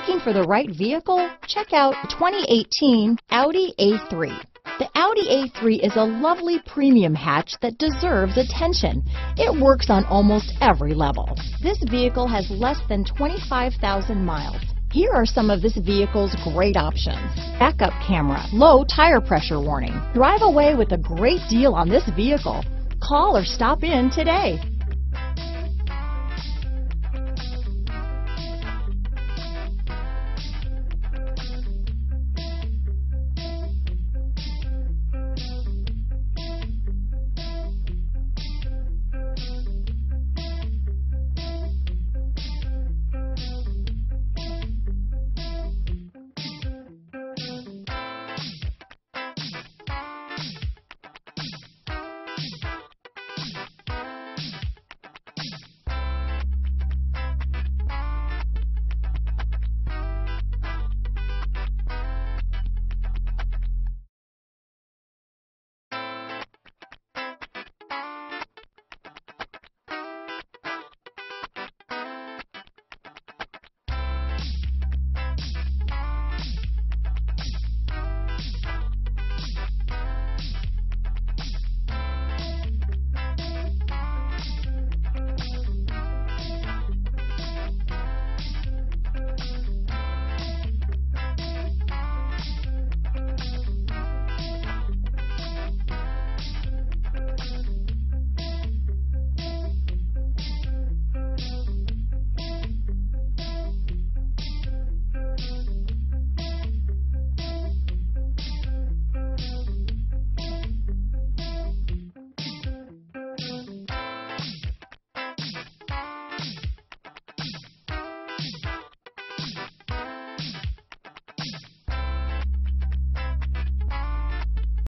Looking for the right vehicle? Check out 2018 Audi A3. The Audi A3 is a lovely premium hatch that deserves attention. It works on almost every level. This vehicle has less than 25,000 miles. Here are some of this vehicle's great options: backup camera, low tire pressure warning. Drive away with a great deal on this vehicle. Call or stop in today.